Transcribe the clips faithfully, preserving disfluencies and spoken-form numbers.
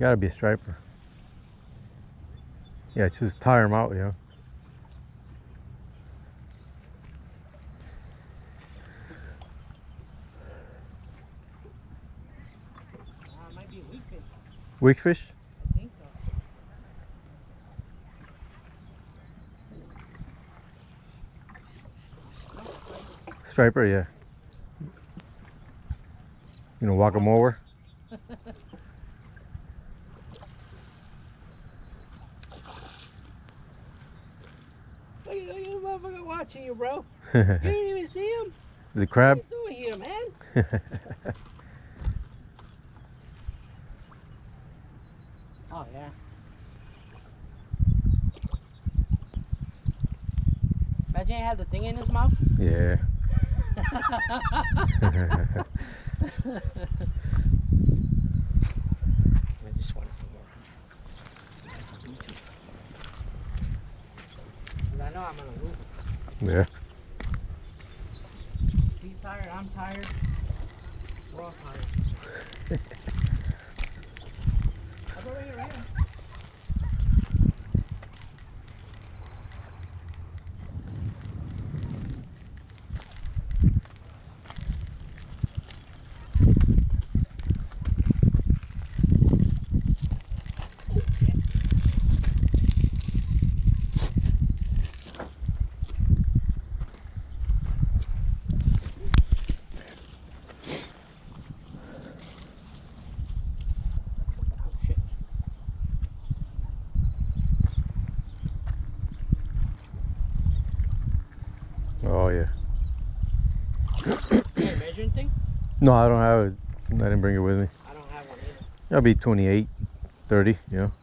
Gotta be a striper. Yeah, just tire them out, you know. Uh, it might be a weak fish. Weak fish? I think so. Striper, yeah. You know, walk them over. Look at this motherfucker watching you, bro. You didn't even see him? The crab? What are you doing here, man? Oh, yeah. Imagine he had the thing in his mouth. Yeah. I just want to I know I'm gonna lose. Yeah. He's tired, I'm tired. We're all tired. I'll go right here, right here. Oh, yeah. Hey, measuring thing? No, I don't have it. I didn't bring it with me. I don't have one either. That'll be twenty-eight, thirty, you know.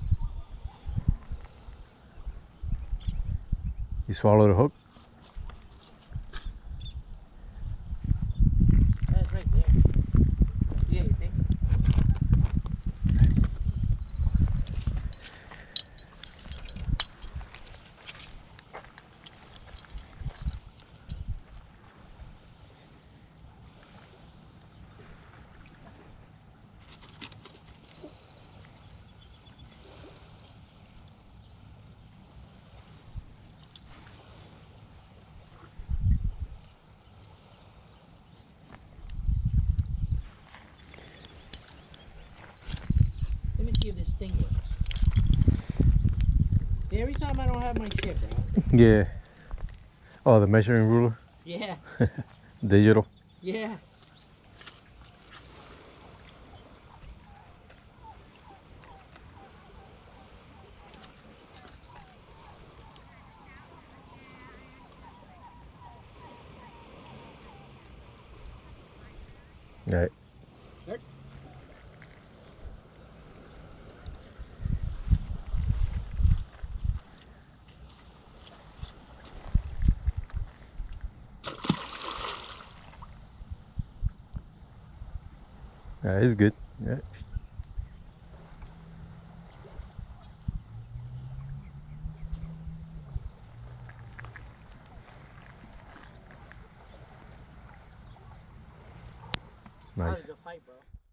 You swallow the hook? That's right there. Yeah, you think? Let me see if this thing works. Every time I don't have my shit, bro. Yeah. Oh, the measuring ruler? Yeah. Digital? Yeah. Right. Yep. That is good. Yeah. That Nice. was a good fight, bro.